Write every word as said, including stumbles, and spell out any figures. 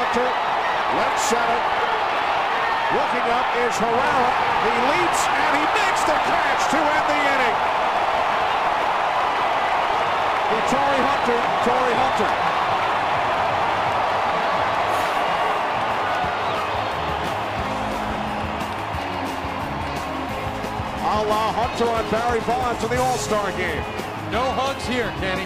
Hunter, left center. Looking up is Herrera. He leaps and he makes the catch to end the inning. The Torrey Hunter, Torrey Hunter. A la Hunter on Barry Bonds in the All-Star game. No hugs here, Kenny.